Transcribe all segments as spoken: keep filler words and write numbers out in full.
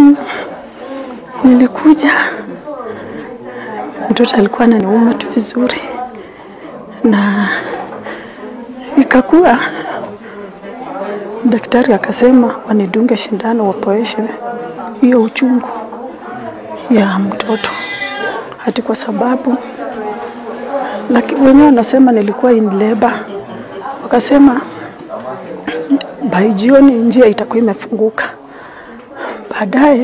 Mm, nilikuja, mtoto alikuwa ananiuma tu vizuri, na ikakuwa daktari akasema wanidunge shindano wapoeshe hiyo uchungu ya mtoto, hati kwa sababu lakini wenyewe wanasema nilikuwa in labor. Wakasema by jioni njia itakuwa imefunguka. Baadaye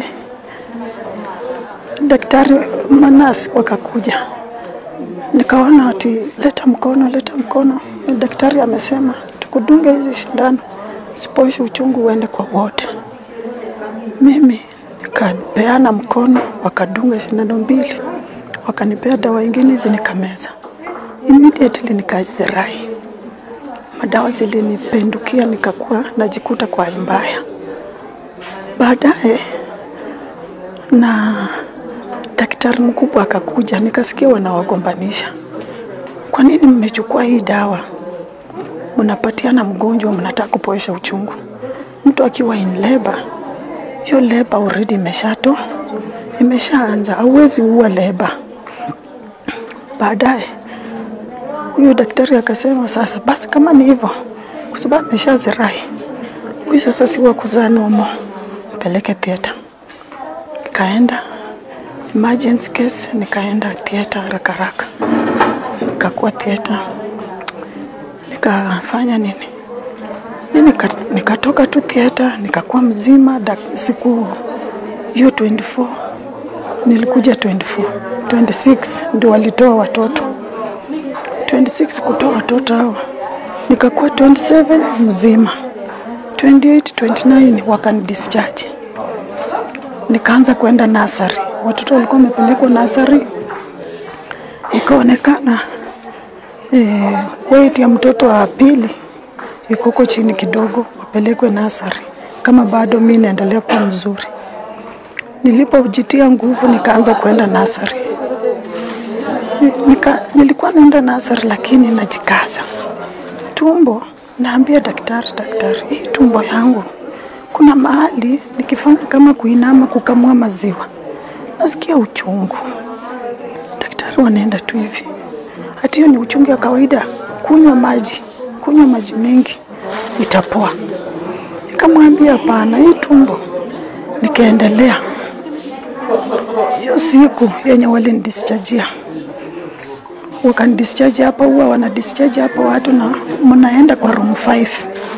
daktari manasi wakakuja, nikaona ati leta mkono leta mkono. Daktari amesema tukudunge hizi shindano sipoishe uchungu uende kwa wote. Mimi nikapeana mkono, wakadunga shindano mbili, wakanipea dawa ingine hivi nikameza. Immediately nikazirai. Madawa zilinipendukia, nikakuwa najikuta kwa mbaya. Baadaye na daktari mkubwa akakuja, nikasikia wanawagombanisha. Kwa nini mmechukua hii dawa? Mnapatiana mgonjwa, mnataka kupoesha uchungu. Mtu akiwa in labor, hiyo labor already imeshato, imeshaanza, hauwezi uua labor. Baadaye huyo daktari akasema sasa basi kama ni hivyo, kwa sababu ameshazirai, huyu sasa si wa kuzaa nomo, mpeleke theater. Nikaenda emergency case, nikaenda theater haraka haraka. Nikakuwa theater, nikafanya nini, mimi nikatoka tu theater, nikakuwa mzima. Siku hiyo twenty-four nilikuja twenty-four, twenty-six ndio walitoa watoto. twenty-six kutoa watoto hao, nikakuwa twenty-seven mzima. twenty-eight, twenty-nine wakani discharge. Nikaanza kwenda nursery. Watoto walikuwa wamepelekwa nursery. Ikaonekana eh, weight ya mtoto wa pili iko chini kidogo, wapelekwe nursery kama bado mimi naendelea kuwa mzuri. Nilipojitia nguvu nikaanza kwenda nursery. Nika, nilikuwa naenda nursery lakini najikaza. Tumbo, naambia daktari, daktari, hii tumbo yangu kuna mahali nikifanya kama kuinama kukamua maziwa nasikia uchungu. Daktari wanaenda tu hivi, hati hiyo ni uchungu ya kawaida, kunywa maji, kunywa maji mengi itapoa. Nikamwambia hapana, hii tumbo. Nikaendelea. Hiyo siku yenye walinidischarge, wakani discharge hapa, huwa wana discharge hapa watu na mnaenda kwa room five.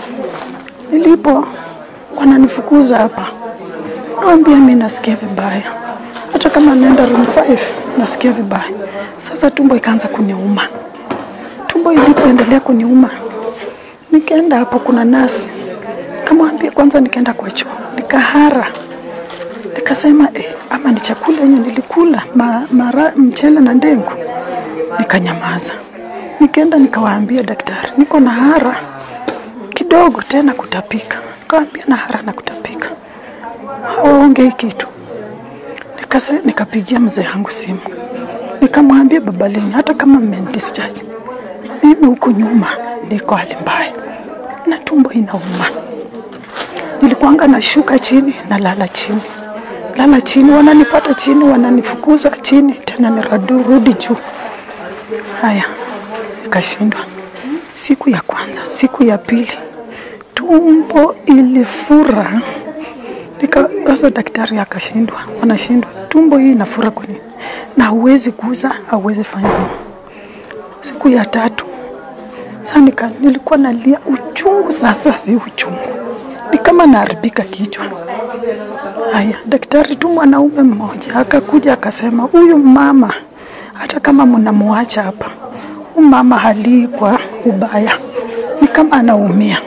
Nilipo wananifukuza hapa, naambia mimi nasikia vibaya, hata kama naenda room five nasikia vibaya. Sasa tumbo ikaanza kuniuma. Tumbo ilipoendelea kuniuma, nikaenda hapo, kuna nasi kamwambia kwanza, nikaenda kwa choo, nikahara. Nikasema eh, ama ni chakula yenye nilikula ma, mara mchele na ndengu. Nikanyamaza. Nikaenda nikawaambia daktari, niko na hara kidogo tena kutapika. Nikawaambia na hara na kutapika, hawaongei kitu. Nikase nikapigia mzee wangu simu, nikamwambia babalini, hata kama mmenidischarge, mimi huko nyuma niko hali mbaya na tumbo inauma. Nilikuanga na shuka chini na lala chini, lala chini, wananipata chini, wananifukuza chini, tena nirudi juu. Haya, nikashindwa. Siku ya kwanza, siku ya pili, tumbo ilifura. Nika sasa daktari akashindwa, wanashindwa, tumbo hii inafura kwa nini? Na huwezi kuuza, hauwezi fanya nini. Siku ya tatu, sasa nika nilikuwa nalia uchungu, sasa si uchungu, ni kama naharibika kichwa. Haya, daktari tu mwanaume mmoja akakuja akasema, huyu mama hata kama mnamuacha hapa, huyu mama hali kwa ubaya, ni kama anaumia,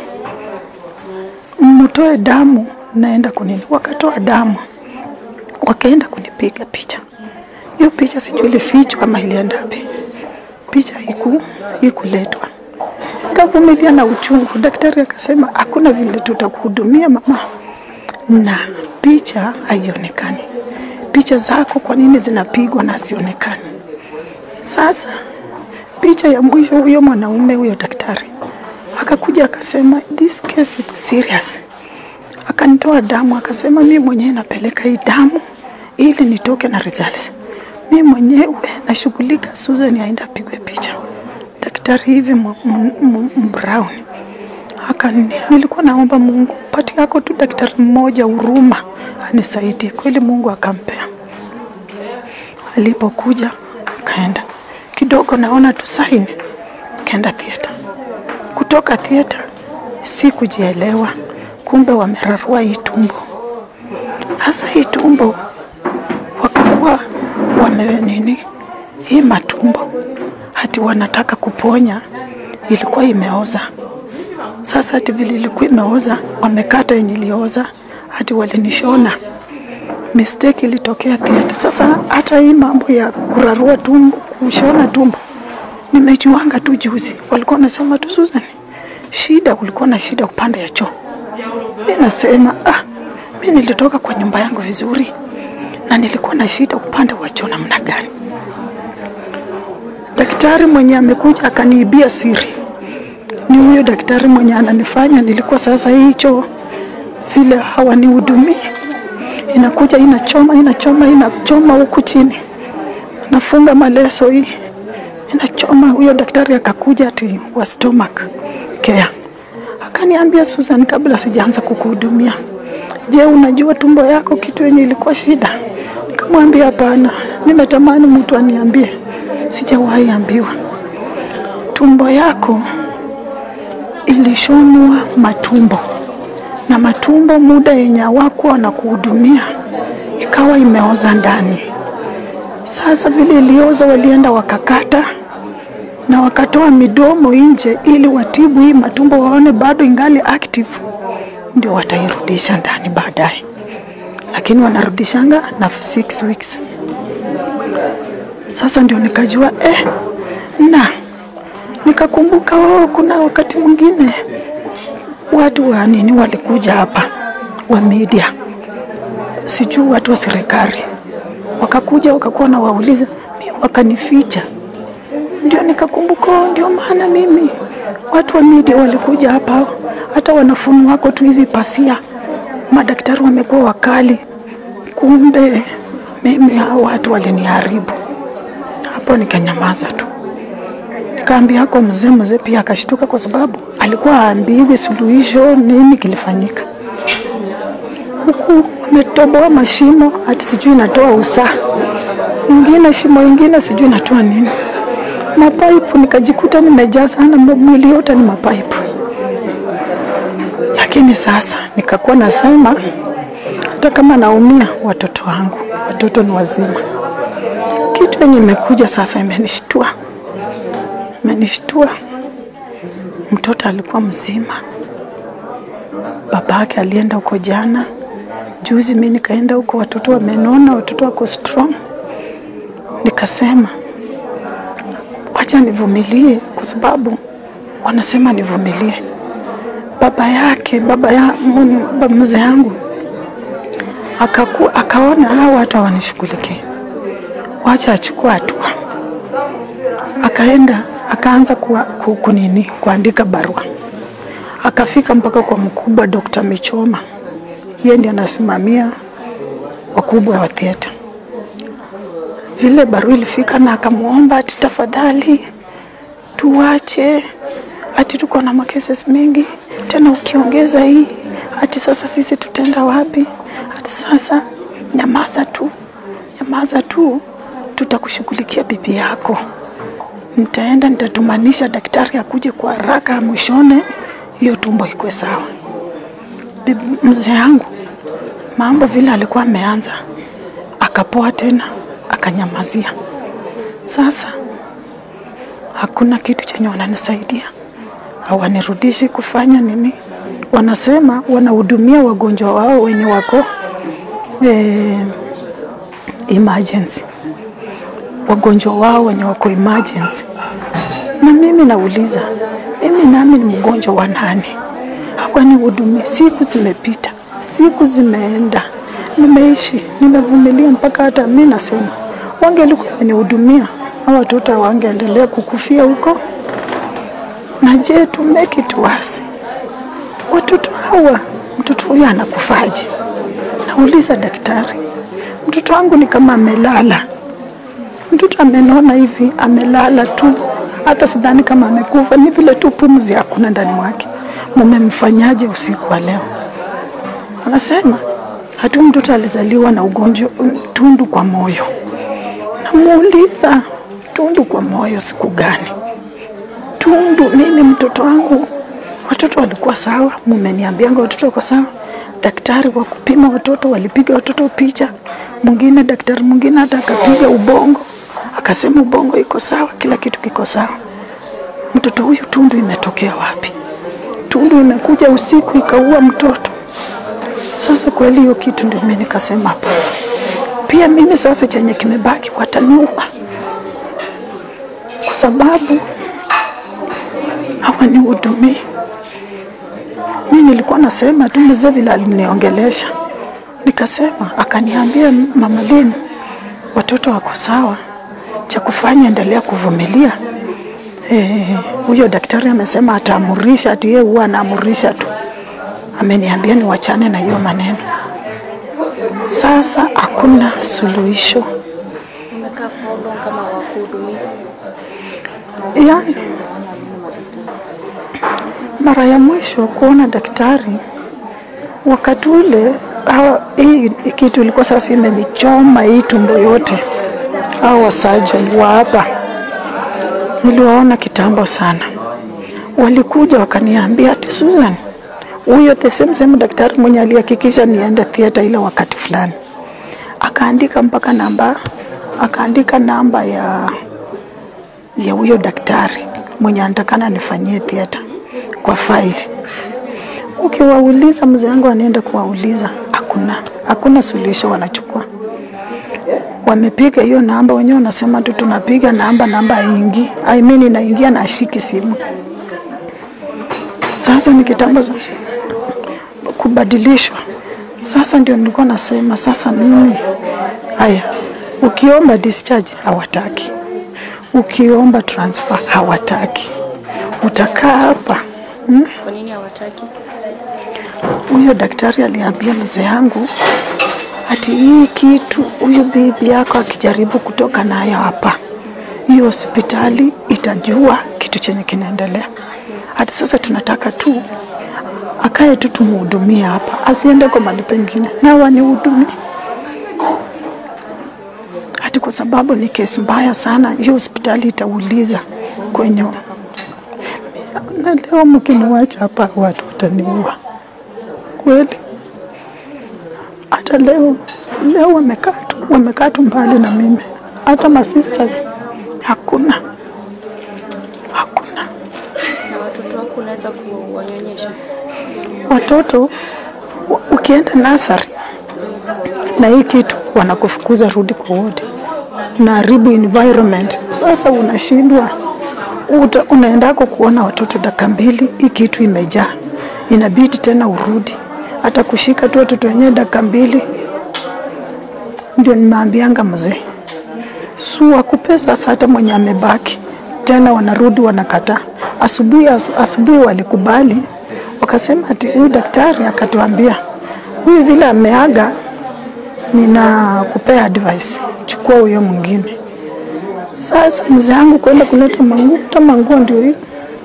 mtoe damu naenda kunini. Wakatoa damu, wakaenda kunipiga picha. Hiyo picha sijui ilifichwa ama ilienda wapi. Picha iku ikuletwa. Kavumilia na uchungu. Daktari akasema hakuna vile tutakuhudumia mama, na picha haionekani. Picha zako kwa nini zinapigwa na zionekani? Sasa picha ya mwisho, huyo mwanaume, huyo daktari akakuja akasema, this case is serious, Akanitoa damu, akasema mimi mwenyewe napeleka hii damu ili nitoke na results. Mimi mwenyewe nashughulika, Susan aenda pigwe picha. Daktari hivi Brown. Akani, nilikuwa naomba Mungu pati yako tu daktari mmoja huruma anisaidie. Kweli Mungu akampea. Alipokuja kaenda kidogo, naona tu sign, kaenda theater. Kutoka theater si kujielewa, kumbe wamerarua hii tumbo. Hasa hii tumbo wakakuwa wame nini hii matumbo, hati wanataka kuponya, ilikuwa imeoza. Sasa hati vile ilikuwa imeoza, wamekata yenye ilioza, hati walinishona. Mistake ilitokea theater. Sasa hata hii mambo ya kurarua tumbo, kushona tumbo, nimejuanga tu juzi. Walikuwa nasema tu, Susan, shida kulikuwa na shida upande ya choo. Mimi nasema ah, mimi nilitoka kwa nyumba yangu vizuri na nilikuwa na shida upande wa choo namna gani? Daktari mwenye amekuja akaniibia siri ni huyo daktari mwenye ananifanya nilikuwa sasa hicho vile hawanihudumii. Inakuja inachoma inachoma inachoma huku chini, nafunga maleso hii inachoma. Huyo daktari akakuja ati wa stomach care, akaniambia, Susan, kabla sijaanza kukuhudumia, je, unajua tumbo yako kitu yenye ilikuwa shida? Nikamwambia hapana, nimetamani mtu aniambie, sijawahi ambiwa. Tumbo yako ilishonwa matumbo, na matumbo muda yenye wako na kuhudumia ikawa imeoza ndani. Sasa vile ilioza, walienda wakakata na wakatoa midomo nje ili watibu hii matumbo, waone bado ingali active, ndio watairudisha ndani baadaye. Lakini wanarudishanga na six weeks. Sasa ndio nikajua eh, na nikakumbuka oh, kuna wakati mwingine watu wa nini walikuja hapa wa media, sijui watu wa serikali wakakuja wakakuwa na wauliza, mimi wakanificha. Ndio nikakumbuka, ndio maana mimi watu wa media walikuja hapa, hata wanafunzi wako tu hivi pasia, madaktari wamekuwa wakali. Kumbe mimi hao watu waliniharibu. Hapo nikanyamaza tu. Nikaambia kwa mzee, mzee pia akashtuka kwa sababu alikuwa haambiwi suluhisho nini kilifanyika. Huku wametoboa mashimo, hata sijui natoa usaa. Ingine shimo ingine sijui natoa nini. Mapaipu nikajikuta nimejaa sana, mwili yote ni mapaipu. Lakini sasa nikakuwa nasema hata kama naumia, watoto wangu, watoto ni wazima. Kitu yenye imekuja sasa imenishtua. Imenishtua. Mtoto alikuwa mzima. Babake alienda huko jana. Juzi mimi nikaenda huko, watoto wamenona, watoto wako strong. Nikasema wacha nivumilie kwa sababu wanasema nivumilie. Baba yake, baba ya mzee yangu akaku, akaona hao watu hawanishughulikie, wacha achukue hatua. Akaenda akaanza ku kunini kuandika barua. Akafika mpaka kwa mkubwa Dokta Michoma, yeye ndiye anasimamia wakubwa wa theater. Vile barua ilifika na akamuomba ati tafadhali tuache, ati tuko na cases mengi, tena ukiongeza hii ati sasa sisi tutenda wapi? Ati sasa nyamaza tu, nyamaza tu, tutakushughulikia bibi yako. Nitaenda nitatumanisha daktari akuje kwa haraka mwishone hiyo tumbo ikuwe sawa. Mzee yangu mambo vile alikuwa ameanza akapoa tena akanyamazia. Sasa hakuna kitu chenye wananisaidia, hawanirudishi kufanya nini. Wanasema wanahudumia wagonjwa wao wenye wako eh, emergency, wagonjwa wao wenye wako emergency. Na mimi nauliza, mimi nami ni mgonjwa wa nani? Hawanihudumia. Siku zimepita, siku zimeenda, nimeishi, nimevumilia mpaka hata mimi nasema wangelikuwa wanihudumia, hao watoto wangeendelea kukufia huko. Na je, to make it worse, watoto hawa, mtoto huyu anakufaje? Nauliza daktari, mtoto wangu ni kama amelala. Mtoto amenona hivi, amelala tu. Hata sidhani kama amekufa, ni vile tu pumzi hakuna ndani mwake. Mumemfanyaje usiku wa leo? Anasema hatu mtoto alizaliwa na ugonjwa tundu kwa moyo. Namuuliza, tundu kwa moyo siku gani? Tundu, mimi mtoto wangu watoto walikuwa sawa, mumeniambianga watoto wako sawa. Daktari wa kupima watoto walipiga watoto picha. Mwingine daktari mwingine hata akapiga ubongo, akasema ubongo iko sawa, kila kitu kiko sawa. Mtoto huyu tundu imetokea wapi? Tundu imekuja usiku ikaua mtoto. Sasa kweli hiyo kitu ndio mimi nikasema hapa. Pia mimi sasa chenye kimebaki wataniua. Kwa sababu hawanihudumii. Mimi nilikuwa nasema tu mzee vile aliniongelesha. Nikasema akaniambia Mama Lynn, watoto wako sawa, cha kufanya endelea kuvumilia. Eh, huyo daktari amesema ataamurisha, ati yeye huwa anaamurisha tu. Ameniambia ni wachane na hiyo maneno. Sasa hakuna suluhisho. Umekaa for kama wakuhudumia? Yaani mara ya mwisho kuona daktari wakati ule hii kitu ilikuwa sasa imenichoma hii tumbo yote. Hao surgeon wa hapa niliwaona kitambo sana. Walikuja wakaniambia ati Susan, huyo the same same daktari mwenye alihakikisha niende theater ile wakati fulani. Akaandika mpaka namba, akaandika namba ya ya huyo daktari mwenye anatakana nifanyie theater kwa file. Ukiwauliza mzee wangu anaenda kuwauliza, hakuna hakuna suluhisho wanachukua. Wamepiga hiyo namba, wenyewe wanasema tu tunapiga namba, namba haingii. I mean inaingia na ashiki simu. Sasa ni kitambo kubadilishwa. Sasa ndio nilikuwa nasema sasa mimi haya, ukiomba discharge hawataki. Ukiomba transfer hawataki. Utakaa hapa. Hmm? Kwa nini hawataki? Huyo daktari aliambia mzee wangu ati hii kitu huyu bibi yako akijaribu kutoka nayo hapa, hiyo hospitali itajua kitu chenye kinaendelea. Hadi sasa tunataka tu akae tu tumuhudumie hapa, asiende kwa mahali pengine na wanihudumie. Hadi kwa sababu ni kesi mbaya sana, hiyo hospitali itauliza kwenye. Na leo mkiniwacha hapa watu wataniua. Kweli. Hata leo leo wamekaa tu, wamekaa tu mbali na mimi. Hata ma sisters hakuna. Hakuna. Na watoto wako unaweza kuwanyonyesha? Watoto ukienda nursery na hii kitu wanakufukuza rudi kwa ward. Na haribu environment. Sasa unashindwa. Uta, unaendako kuona watoto dakika mbili, hii kitu imejaa. Inabidi tena urudi. Hata kushika tu watoto wenyewe dakika mbili. Ndio nimeambianga mzee. Su akupe sasa hata mwenye amebaki. Tena wanarudi wanakataa. Asubuhi asubuhi walikubali. Wakasema ati huyu daktari akatuambia, huyu vile ameaga ninakupea advice. Chukua huyo mwingine. Sasa mzee wangu kwenda kuleta manguo, hata manguo ndio hiyo.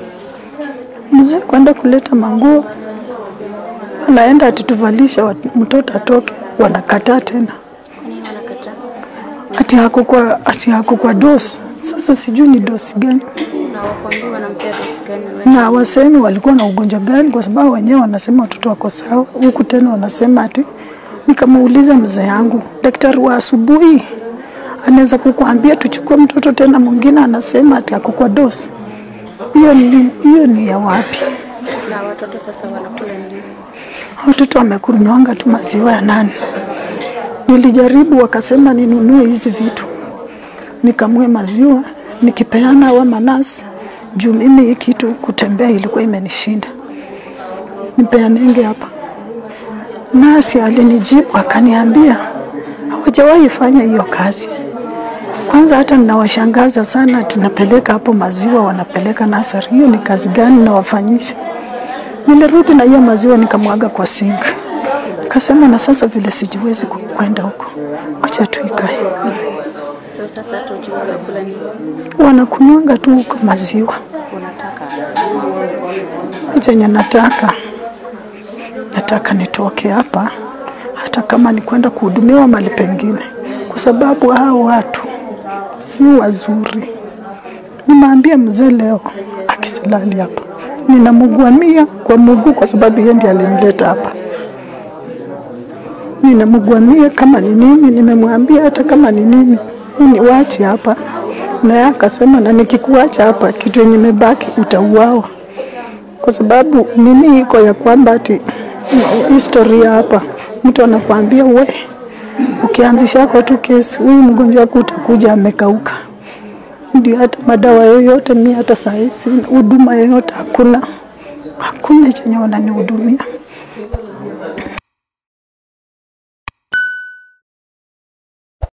Mzee kwenda kuleta manguo, anaenda atituvalisha mtoto atoke, wanakataa tena. Nini wanakataa? Ati hako kwa ati hako kwa dosi. Sasa sijui ni dosi gani. Na wakwambia wanampea dosi gani? Na wasemi walikuwa na ugonjwa gani, kwa sababu wenyewe wanasema watoto wako sawa. Huku tena wanasema ati, nikamuuliza mzee wangu, daktari wa asubuhi anaweza kukuambia tuchukue mtoto tena mwingine anasema ati akukua dosi. Hiyo ni hiyo ni ya wapi? Na watoto sasa wanakula nini? Watoto wamekunywanga tu maziwa ya nani. Nilijaribu wakasema ninunue hizi vitu. Nikamue maziwa, nikipeana wa manasi. Juu mimi hii kitu kutembea ilikuwa imenishinda. Nipeanenge hapa. Nasi alinijibu akaniambia hawajawahi fanya hiyo kazi. Kwanza hata ninawashangaza sana, tunapeleka hapo maziwa wanapeleka nursery. Hiyo ni kazi gani nawafanyisha? Nilirudi na hiyo maziwa nikamwaga kwa sink. Nikasema na sasa vile sijiwezi kwenda huko, acha tuikae. So sasa tujue kula nini? Wanakunywanga tu huko maziwa. Unataka? Chenye nataka, nataka nitoke hapa, hata kama ni kwenda kuhudumiwa mahali pengine, kwa sababu hao watu si wazuri. Nimeambia mzee leo akisilali hapa, ninamugwamia kwa Mungu kwa sababu yeye ndiye alinileta hapa. Ninamugwamia kama ni nini, nimemwambia hata kama ni nini niwache hapa. Na yeye akasema na nikikuacha hapa kitu yenye imebaki utauawa. Kwa sababu mimi iko ya kwamba ati historia hapa mtu anakuambia we ukianzisha kwa tu kesi huyu mgonjwa wako utakuja amekauka. Ndio hata madawa yoyote mimi hata saa hizi huduma yoyote hakuna. Hakuna chenye wananihudumia.